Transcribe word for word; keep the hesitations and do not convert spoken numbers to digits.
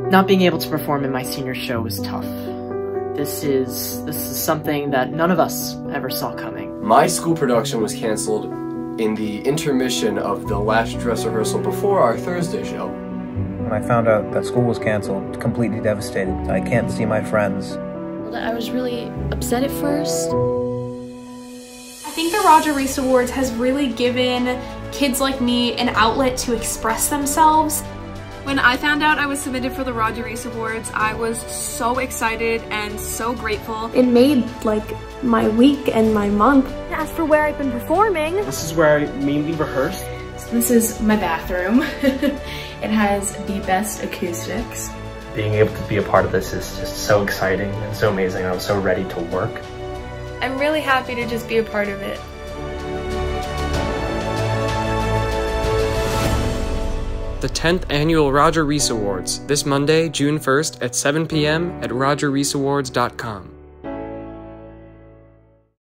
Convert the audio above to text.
Not being able to perform in my senior show was tough. This is, this is something that none of us ever saw coming. My school production was canceled in the intermission of the last dress rehearsal before our Thursday show. When I found out that school was canceled, completely devastated. I can't see my friends. I was really upset at first. I think the Roger Rees Awards has really given kids like me an outlet to express themselves. When I found out I was submitted for the Roger Rees Awards, I was so excited and so grateful. It made like my week and my month. As for where I've been performing, this is where I mainly rehearse. So this is my bathroom. It has the best acoustics. Being able to be a part of this is just so exciting and so amazing. I'm so ready to work. I'm really happy to just be a part of it. The tenth Annual Roger Rees Awards, this Monday, June first at seven p m at roger rees awards dot com.